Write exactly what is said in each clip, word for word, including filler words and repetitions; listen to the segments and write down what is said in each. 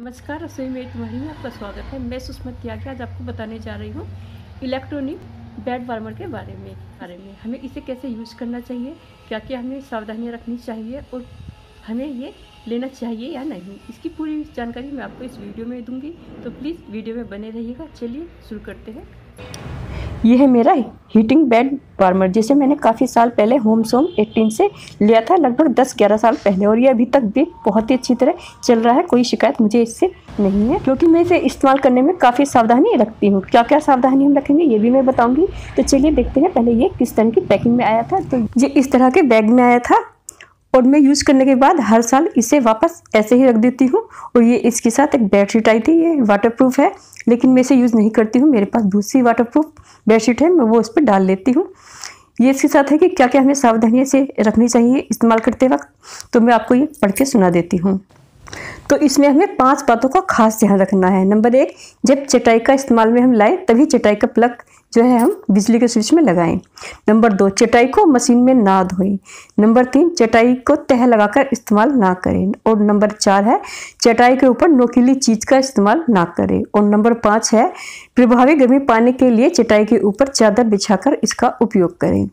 नमस्कार, रसोई में तुम्हारी में आपका स्वागत है। मैं सुषमा त्यागी आज आपको बताने जा रही हूँ इलेक्ट्रॉनिक बेड वार्मर के बारे में बारे में हमें इसे कैसे यूज़ करना चाहिए, क्या क्या हमें सावधानियाँ रखनी चाहिए और हमें ये लेना चाहिए या नहीं। इसकी पूरी जानकारी मैं आपको इस वीडियो में दूंगी, तो प्लीज़ वीडियो में बने रहिएगा। चलिए शुरू करते हैं। ये है मेरा हीटिंग बेड वार्मर, जिसे मैंने काफ़ी साल पहले होम सोम अठारह से लिया था, लगभग दस ग्यारह साल पहले, और ये अभी तक भी बहुत ही अच्छी तरह चल रहा है। कोई शिकायत मुझे इससे नहीं है, क्योंकि मैं इसे इस्तेमाल करने में काफ़ी सावधानी रखती हूँ। क्या क्या सावधानी हम रखेंगे ये भी मैं बताऊँगी। तो चलिए देखते हैं पहले ये किस तरह की पैकिंग में आया था। तो ये इस तरह के बैग में आया था और मैं यूज़ करने के बाद हर साल इसे वापस ऐसे ही रख देती हूँ। और ये इसके साथ एक बेडशीट आई थी, ये वाटरप्रूफ है, लेकिन मैं इसे यूज़ नहीं करती हूँ। मेरे पास दूसरी वाटरप्रूफ बेडशीट है, मैं वो उस पर डाल लेती हूँ। ये इसके साथ है कि क्या क्या हमें सावधानियाँ से रखनी चाहिए इस्तेमाल करते वक्त, तो मैं आपको ये पढ़ के सुना देती हूँ। तो इसमें हमें पांच बातों का खास ध्यान रखना है। नंबर एक, जब चटाई का इस्तेमाल में हम लाएं तभी चटाई का प्लग जो है हम बिजली के स्विच में लगाएं। नंबर दो, चटाई को मशीन में ना धोएं। नंबर तीन, चटाई को तह लगाकर इस्तेमाल ना करें। और नंबर चार है, चटाई के ऊपर नोकीली चीज़ का इस्तेमाल ना करें। और नंबर पाँच है, प्रभावी गर्मी पाने के लिए चटाई के ऊपर चादर बिछाकर इसका उपयोग करें।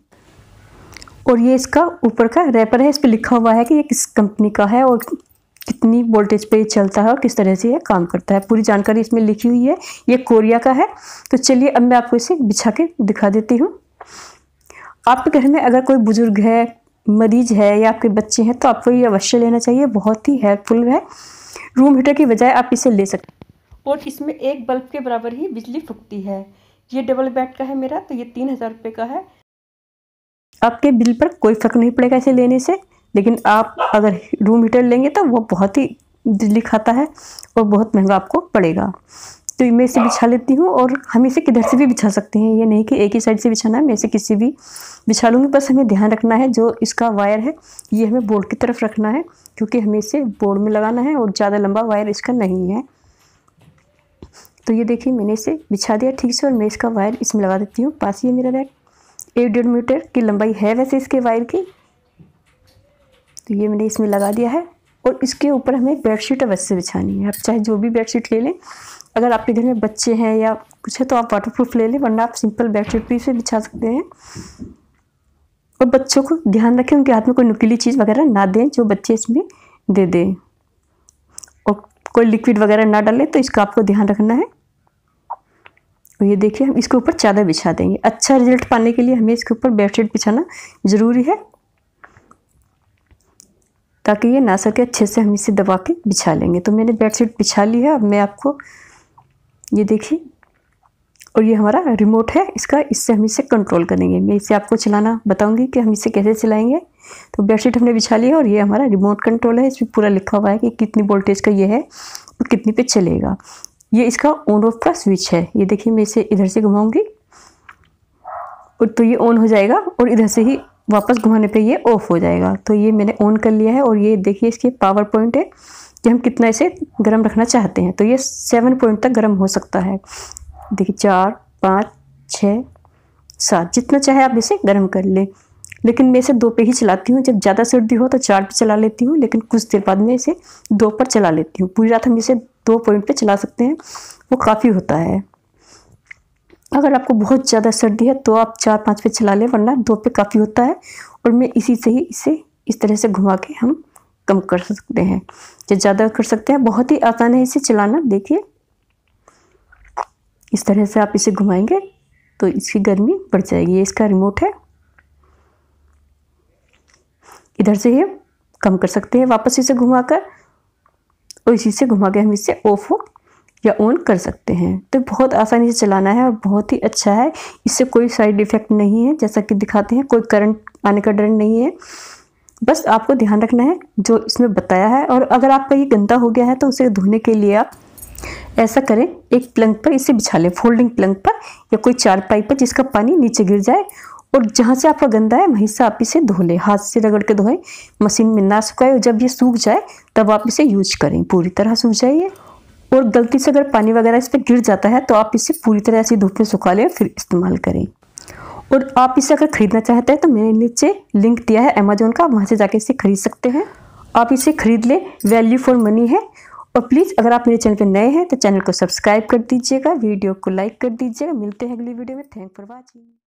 और ये इसका ऊपर का रैपर है, इस पर लिखा हुआ है कि ये किस कंपनी का है और कितनी वोल्टेज पे चलता है और किस तरह से ये काम करता है। पूरी जानकारी इसमें लिखी हुई है। ये कोरिया का है। तो चलिए अब मैं आपको इसे बिछा के दिखा देती हूँ। आपके घर में अगर कोई बुजुर्ग है, मरीज है या आपके बच्चे हैं, तो आपको ये अवश्य लेना चाहिए। बहुत ही हेल्पफुल है। रूम हीटर की बजाय आप इसे ले सकते हैं और इसमें एक बल्ब के बराबर ही बिजली फूकती है। ये डबल बेड का है मेरा, तो ये तीन हज़ार रुपये का है। आपके बिल पर कोई फर्क नहीं पड़ेगा इसे लेने से, लेकिन आप अगर रूम हीटर लेंगे तो वो बहुत ही बिजली खाता है और बहुत महंगा आपको पड़ेगा। तो मैं इसे बिछा लेती हूँ और हम इसे किधर से भी बिछा सकते हैं, ये नहीं कि एक ही साइड से बिछाना है। मैं इसे किसी भी बिछा लूँगी। बस हमें ध्यान रखना है जो इसका वायर है ये हमें बोर्ड की तरफ रखना है, क्योंकि हमें इसे बोर्ड में लगाना है और ज़्यादा लंबा वायर इसका नहीं है। तो ये देखिए मैंने इसे बिछा दिया ठीक से और मैं इसका वायर इसमें लगा देती हूँ। पास ही है मेरा रैक, एक डेढ़ मीटर की लंबाई है वैसे इसके वायर की। तो ये मैंने इसमें लगा दिया है और इसके ऊपर हमें बेडशीट अवश्य बिछानी है। आप चाहे जो भी बेडशीट ले लें, अगर आपके घर में बच्चे हैं या कुछ है तो आप वाटरप्रूफ ले लें, वरना आप सिंपल बेडशीट भी इसे बिछा सकते हैं। और बच्चों को ध्यान रखें, उनके हाथ में कोई नुकीली चीज़ वगैरह ना दें जो बच्चे इसमें दे दें, और कोई लिक्विड वगैरह ना डालें, तो इसका आपको ध्यान रखना है। और ये देखिए हम इसके ऊपर चादर बिछा देंगे। अच्छा रिजल्ट पाने के लिए हमें इसके ऊपर बेडशीट बिछाना ज़रूरी है, ताकि ये ना सके अच्छे से हम इसे दबा के बिछा लेंगे। तो मैंने बेडशीट बिछा ली है। अब मैं आपको ये देखिए, और ये हमारा रिमोट है इसका, इससे हम इसे कंट्रोल करेंगे। मैं इसे आपको चलाना बताऊंगी कि हम इसे कैसे चलाएंगे। तो बेडशीट हमने बिछा ली है और ये हमारा रिमोट कंट्रोल है। इसमें पूरा लिखा हुआ है कि कितनी वोल्टेज का ये है और कितनी पे चलेगा। ये इसका ऑन ऑफ का स्विच है। ये देखिए मैं इसे इधर से घुमाऊँगी और तो ये ऑन हो जाएगा और इधर से ही वापस घुमाने पे ये ऑफ हो जाएगा। तो ये मैंने ऑन कर लिया है। और ये देखिए इसके पावर पॉइंट है कि हम कितना इसे गर्म रखना चाहते हैं। तो ये सेवन पॉइंट तक गर्म हो सकता है। देखिए चार, पाँच, छः, सात, जितना चाहे आप इसे गर्म कर लें। लेकिन मैं इसे दो पे ही चलाती हूँ। जब ज़्यादा सर्दी हो तो चार पे चला लेती हूँ, लेकिन कुछ देर बाद में इसे दो पर चला लेती हूँ। पूरी रात हम इसे दो पॉइंट पर चला सकते हैं, वो काफ़ी होता है। अगर आपको बहुत ज़्यादा सर्दी है तो आप चार पाँच पे चला लें, वरना दो पे काफ़ी होता है। और मैं इसी से ही इसे इस तरह से घुमा के हम कम कर सकते हैं, जो ज़्यादा कर सकते हैं। बहुत ही आसान है इसे चलाना। देखिए इस तरह से आप इसे घुमाएंगे तो इसकी गर्मी बढ़ जाएगी। ये इसका रिमोट है, इधर से ही कम कर सकते हैं वापस इसे घुमाकर, और इसी से घुमा के हम इसे ऑफ हो या ऑन कर सकते हैं। तो बहुत आसानी से चलाना है और बहुत ही अच्छा है। इससे कोई साइड इफ़ेक्ट नहीं है, जैसा कि दिखाते हैं। कोई करंट आने का डर नहीं है। बस आपको ध्यान रखना है जो इसमें बताया है। और अगर आपका ये गंदा हो गया है तो उसे धोने के लिए आप ऐसा करें, एक पलंग पर इसे बिछा लें, फोल्डिंग पलंग पर या कोई चारपाई पर जिसका पानी नीचे गिर जाए, और जहाँ से आपका गंदा है वहीं से आप इसे धो लें। हाथ से रगड़ के धोएं, मशीन में ना सुखाएं। और जब ये सूख जाए तब आप इसे यूज करें। पूरी तरह सूख जाइए, और गलती से अगर पानी वगैरह इस पर गिर जाता है तो आप इसे पूरी तरह से धूप में सुखा लें, फिर इस्तेमाल करें। और आप इसे अगर ख़रीदना चाहते हैं तो मैंने नीचे लिंक दिया है अमेजोन का, वहाँ से जाके इसे खरीद सकते हैं। आप इसे खरीद लें, वैल्यू फॉर मनी है। और प्लीज़ अगर आप मेरे चैनल पे नए हैं तो चैनल को सब्सक्राइब कर दीजिएगा, वीडियो को लाइक कर दीजिएगा। मिलते हैं अगली वीडियो में। Thank for watching.